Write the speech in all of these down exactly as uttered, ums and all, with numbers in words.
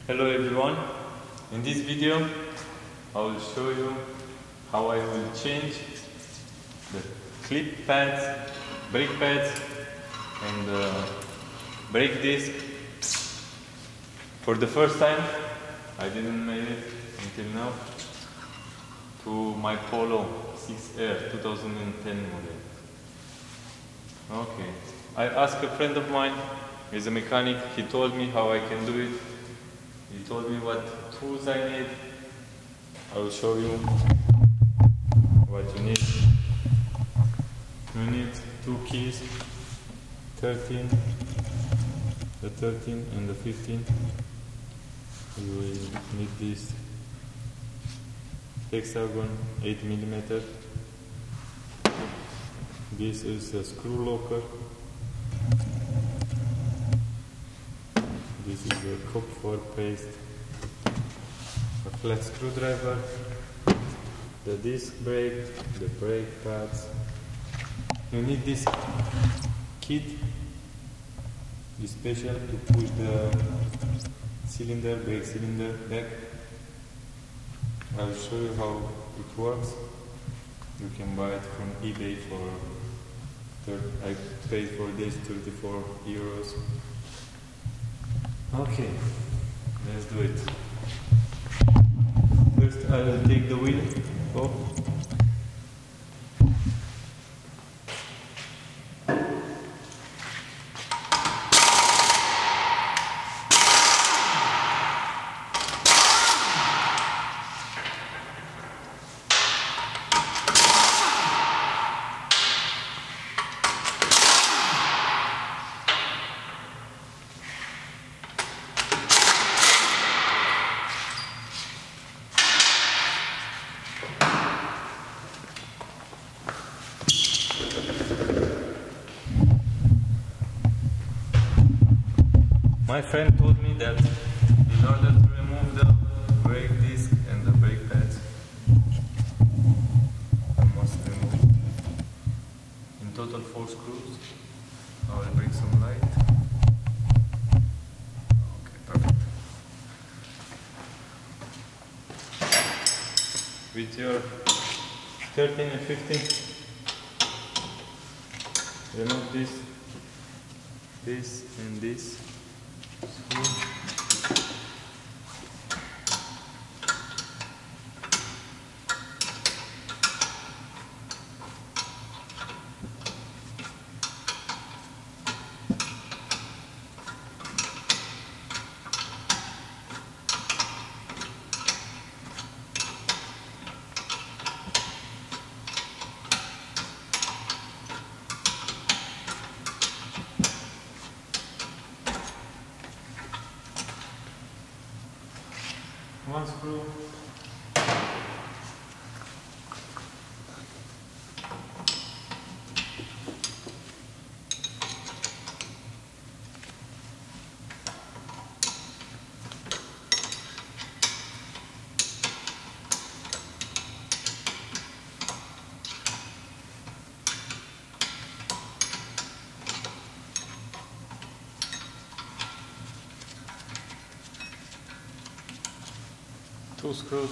Hello everyone, in this video I will show you how I will change the clip pads, brake pads and uh, brake disc. For the first time, I didn't make it until now, to my Polo six R twenty ten model. Okay, I asked a friend of mine, he's a mechanic, he told me how I can do it. He told me what tools I need. I will show you what you need. You need two keys, thirteen, the thirteen and the fifteen. You will need this hexagon eight millimeter. This is a screw locker. This is a cup for paste, a flat screwdriver, the disc brake, the brake pads. You need this kit, this special to push the cylinder, brake cylinder back. I'll show you how it works. You can buy it from eBay for, I paid for this thirty-four euros. Okay, let's do it. First I will take the wheel off. My friend told me that in order to remove the brake disc and the brake pads, I must remove in total four screws. I will bring some light. Okay, perfect. With your thirteen and fifteen, remove this, this and this. Screw. One screw, two screws.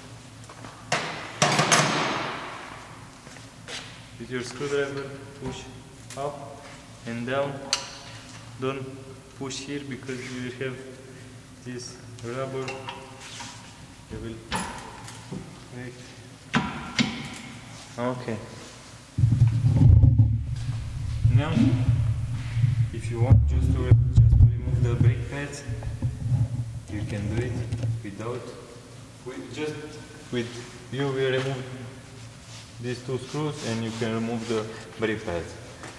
With your screwdriver, push up and down. Don't push here because you will have this rubber. You will break. Okay. Now, if you want just to just to remove the brake pads, you can do it without. With just with you will remove these two screws and you can remove the brake pads.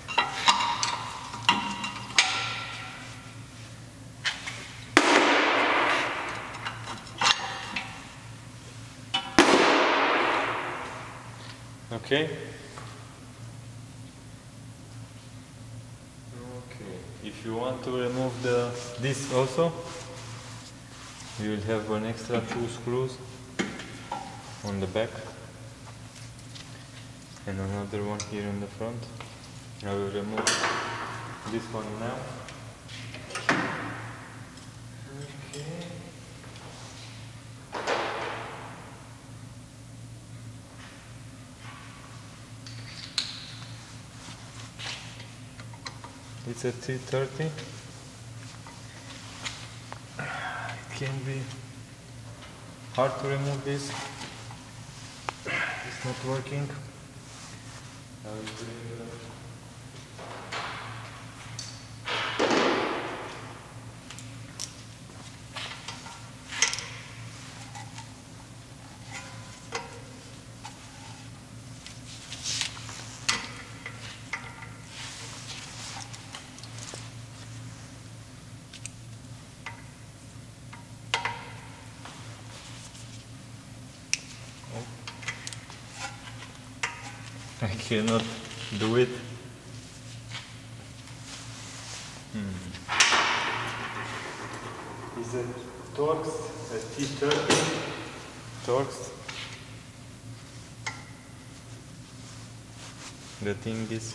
Okay. Okay. If you want to remove the this also, you will have an extra two screws on the back and another one here in the front. I will remove this one now. Okay. It's a T thirty. It can be hard to remove this. It's not working. I will bring it. I cannot do it. Hmm. Is a Torx, a T thirty Torx. The thing is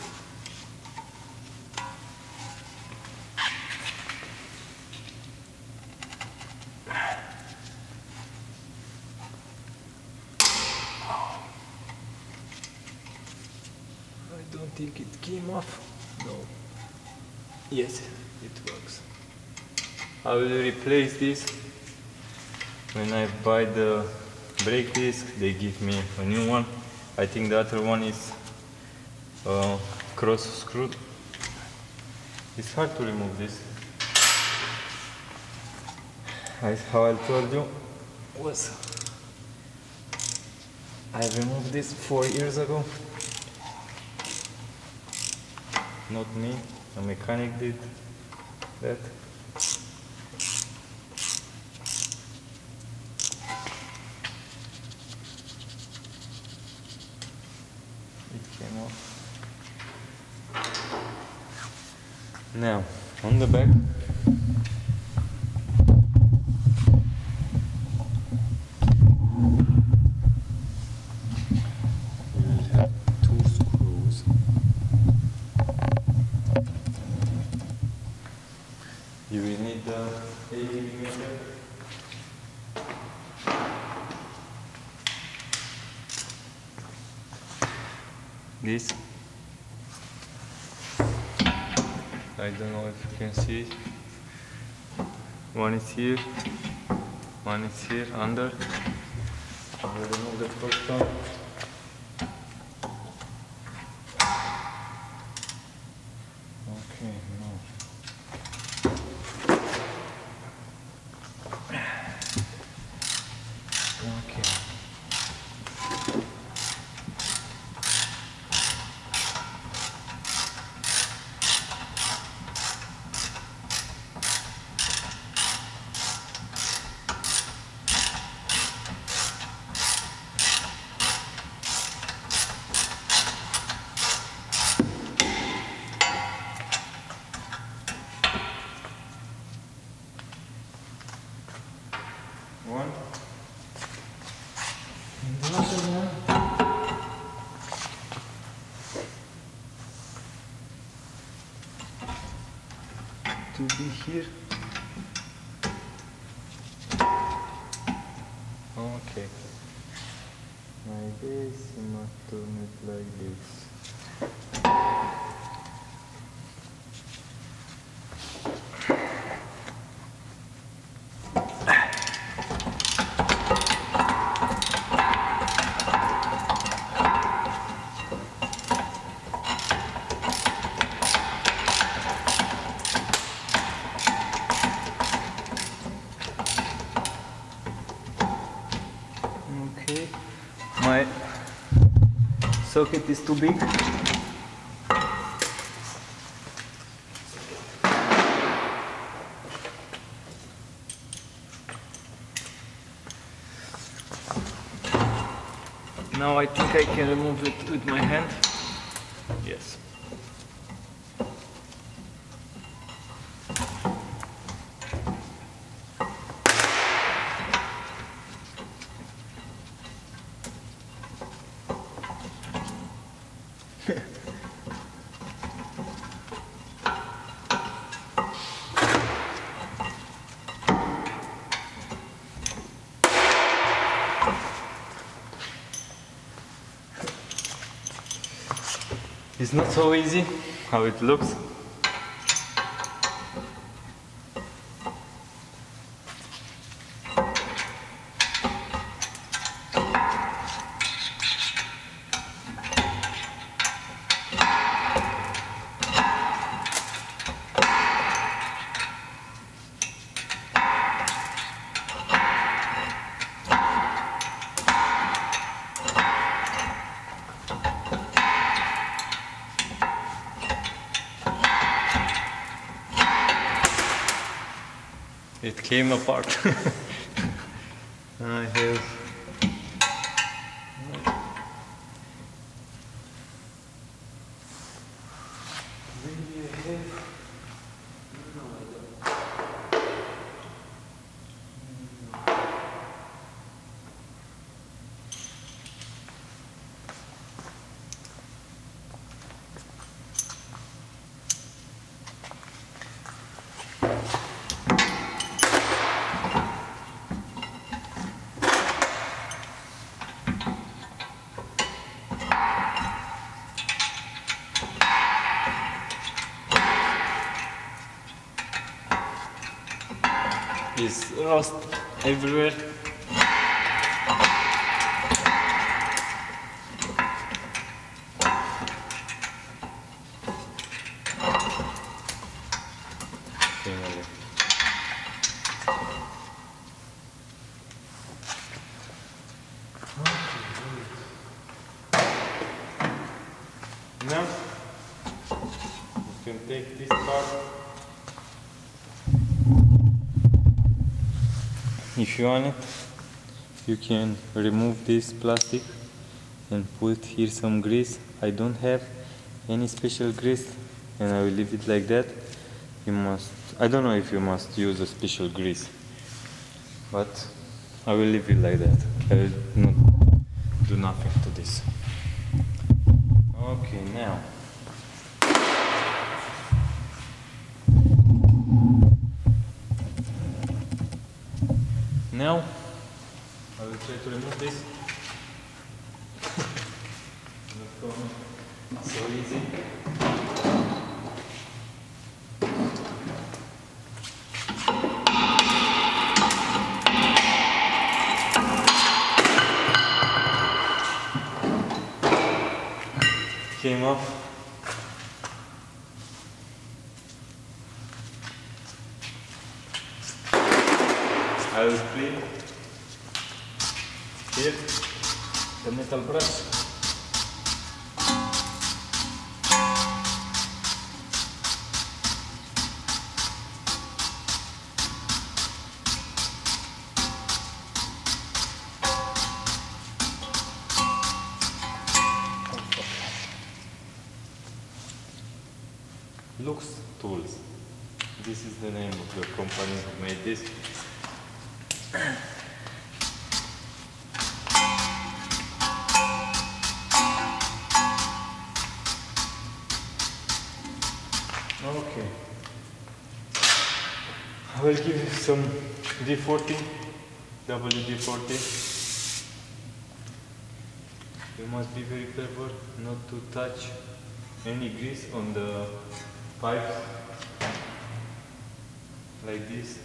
I don't think it came off. No. Yes, it works. I will replace this. When I buy the brake disc, they give me a new one. I think the other one is uh, cross screwed. It's hard to remove this. As how I told you, was I removed this four years ago. Not me, a mechanic did that. It came off. Now, on the back, you will have two screws. You will need the eight millimeter. This. I don't know if you can see it. One is here, one is here under. I will remove the first one. Okay, no. Okay. One. And the other one. To be here. Okay. I guess you must turn it like this. Okay, my socket is too big. Now I think I can remove it with my hand. Yes. It's not so easy how it looks. came apart. I have maybe I have is rust everywhere. Now you can take this part. If you want it, you can remove this plastic and put here some grease. I don't have any special grease and I will leave it like that. You must, I don't know if you must use a special grease, but I will leave it like that. I will not do nothing to this. Okay, now Now, I will try to remove this. Not so easy. Came off. I will clean here the metal brush. Lux Tools. This is the name of the company who made this. Okay, I will give you some D forty, W D forty. You must be very careful not to touch any grease on the pipes like this.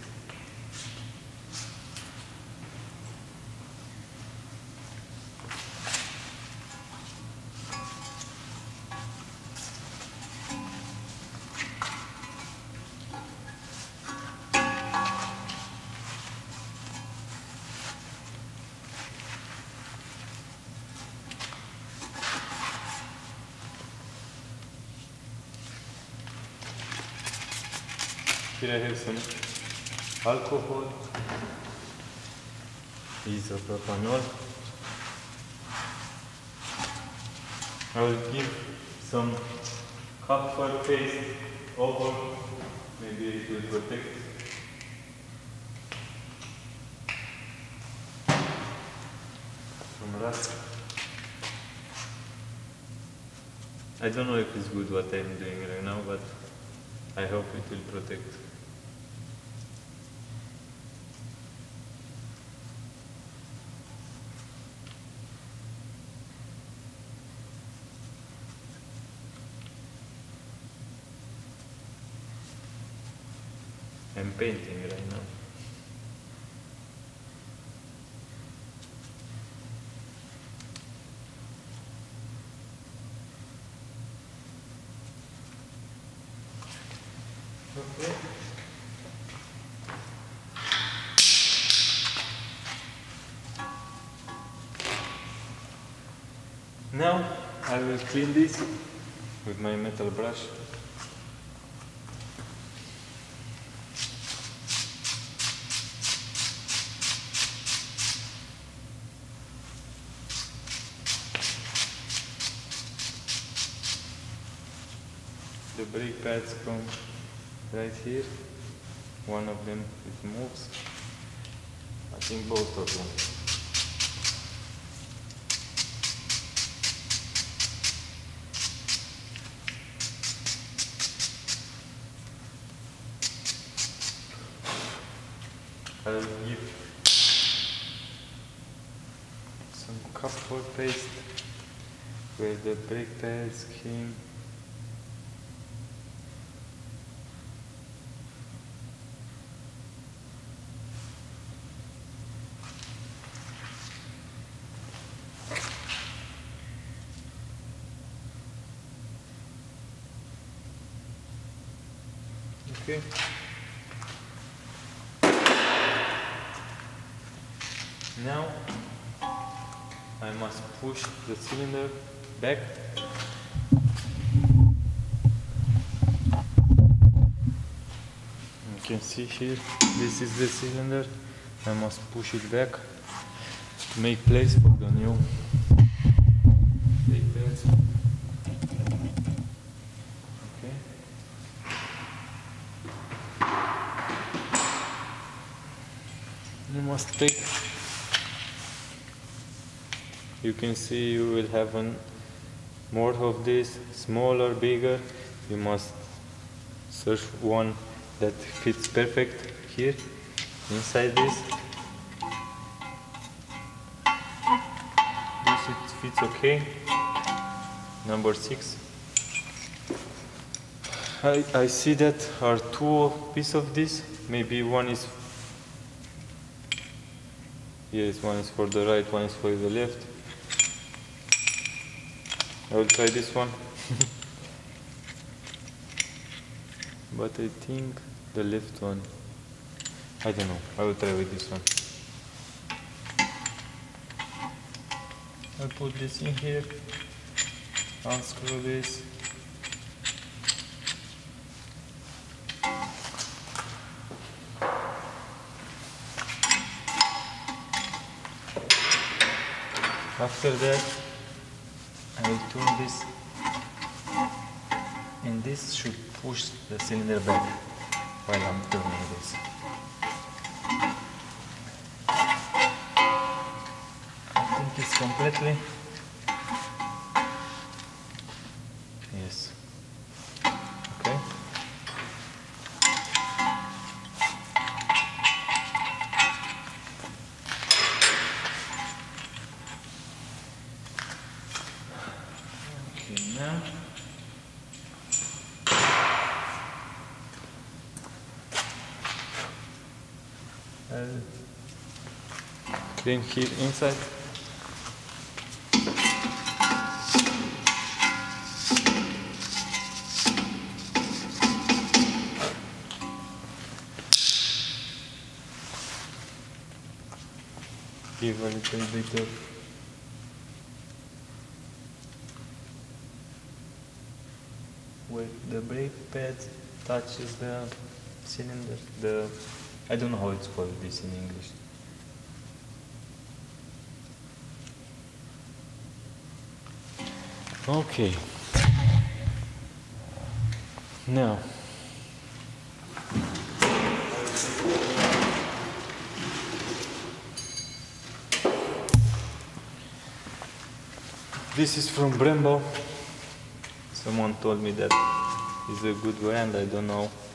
Here I have some alcohol, isopropanol. I will give some copper paste over, maybe it will protect. From rust. I don't know if it's good what I'm doing right now, but I hope it will protect. I'm painting right now. Okay. Now I will clean this with my metal brush. brake pads come right here. One of them it moves. I think both of them. I'll give some cardboard paste where the brake pads came. Okay. Now I must push the cylinder back. You can see here, this is the cylinder. I must push it back to make place for the new brake pads. Okay. You must take. You can see you will have an, more of this, smaller, bigger. You must search one that fits perfect here, inside this. This it fits okay. Number six. I, I see that are two pieces of this. Maybe one is, yes, one is for the right, one is for the left. I will try this one. But I think the left one, I don't know, I will try with this one. I'll put this in here, unscrew this. After that, I will turn this, and this should push the cylinder back while I'm turning this. I think it's completely, yes, okay. Now, I'll clean here inside. Give a little bit of where the brake pad touches the cylinder, the, I don't know how it's called this in English. Okay. Now, this is from Brembo. Someone told me that is a good brand, I don't know.